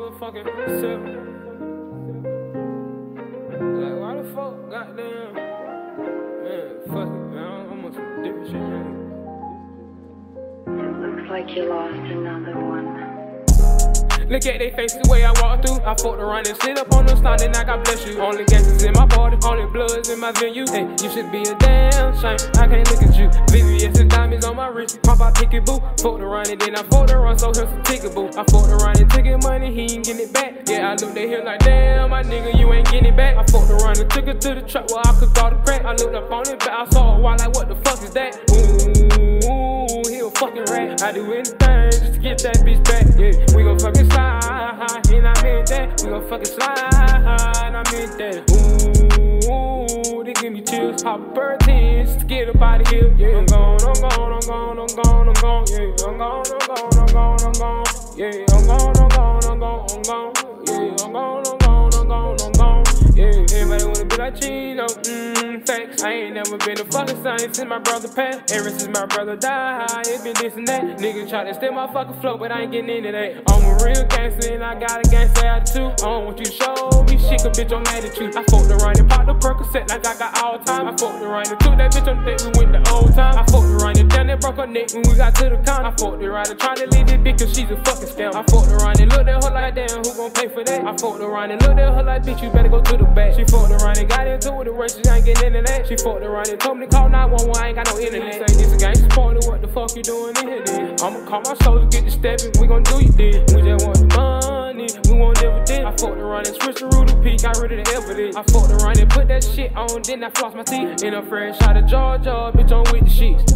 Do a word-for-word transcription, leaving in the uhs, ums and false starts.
motherfucking self. Like, why the fuck, goddamn? Man, fuck it, man. I'm on some different shit, man. It looks like you lost another one. Look at they faces the way I walk through. I fucked around and slid up on the slide and I God bless you. Only gangsters in my party, only bloods in my venue. Hey, you should be a damn shame. I can't look at you. V V S and diamonds on my wrist. Pop out ticket boo. Fucked around and then I fucked around, so here's some ticket boo. I fucked around and took it money, he ain't getting it back. Yeah, I looked at him like, damn, my nigga, you ain't getting it back. I fucked around and took it to the truck where I could all the crack. I looked up on it, but I saw a while like, what the fuck is that? Ooh, he a fucking rat. I do anything just to get that bitch back. Yeah, we gon' fucking slide. And I meant that, we gon' fucking slide, and I meant that. Ooh, they give me chills, pop a bird tens to get up out of here. Yeah, I'm gone, I'm gone, I'm gone, I'm gone, I'm gone. Yeah, I'm gone, I'm gone, I'm gone, I'm gone. Yeah, I'm gone, I'm gone, I'm gone, I'm gone. Yeah, I'm gone, I'm gone, I'm gone, I'm gone. Yeah, everybody wanna be like Cheno, mmm, facts. I ain't never been a fucking son since my brother passed. Ever since my brother died, it been this and that. Niggas try to steal my fucking flow, but I ain't getting into that. I'm a real gangster and I got a gangster attitude. I don't want you to show me shit, cause bitch, I'm mad at you. I fucked around and popped the Percocet like I got all time. I fucked around and took that bitch on the date, we went the old time. I fucked around and down and broke her neck when we got to the con. I fucked around and tried to leave this bitch cause she's a fucking scam. I fucked around and looked at her like, damn, who gon' pay for that? I fucked around and looked at her like, bitch, you better go to the back. She fucked around and got into it, the rest she ain't getting into that. She fucked around and told me to call nine one one, I ain't got no internet. Say this a gangsta party, what the fuck you doing in here then? I'ma call my soldiers, get the stepping, we gon' do you then. We just want the money, we want dividend. I fucked around and switched the route to peak, got rid of the evidence. I fucked around and put that shit on, then I flossed my teeth. In a fresh out of Georgia, bitch, I'm with the sheets.